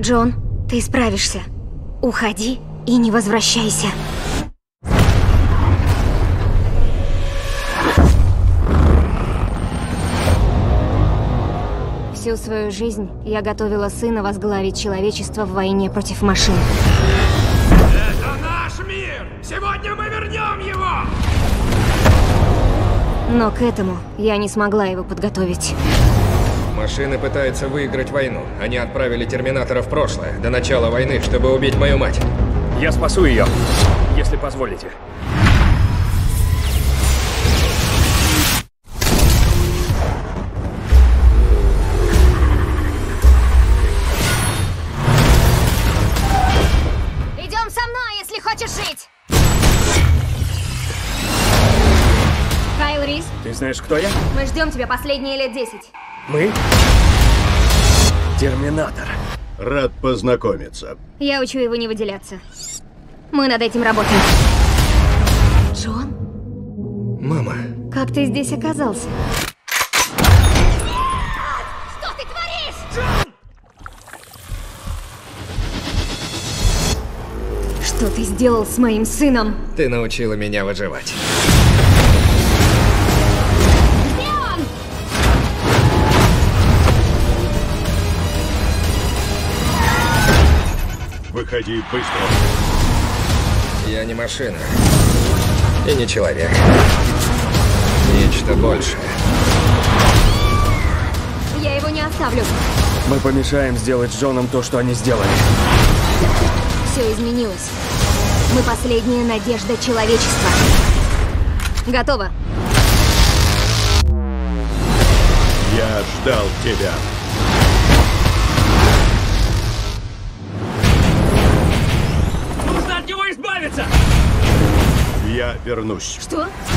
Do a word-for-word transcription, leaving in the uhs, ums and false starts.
Джон, ты справишься. Уходи и не возвращайся. Всю свою жизнь я готовила сына возглавить человечество в войне против машин. Это наш мир! Сегодня мы вернем его! Но к этому я не смогла его подготовить. Машины пытаются выиграть войну. Они отправили Терминатора в прошлое, до начала войны, чтобы убить мою мать. Я спасу ее, если позволите. Идем со мной, если хочешь жить! Кайл Рис, Ты знаешь, кто я? мы ждем тебя последние лет десять. Мы? Терминатор. Рад познакомиться. Я учу его не выделяться. Мы над этим работаем. Джон, Мама. как ты здесь оказался? Что ты творишь? Что ты сделал с моим сыном? Ты научила меня выживать. Где он? Выходи быстро. Я не машина. И не человек. Нечто большее. Я его не оставлю. Мы помешаем сделать с Джоном то, что они сделали. Все изменилось. Мы последняя надежда человечества. Готово. Я ждал тебя. Нужно от него избавиться! Я вернусь. Что?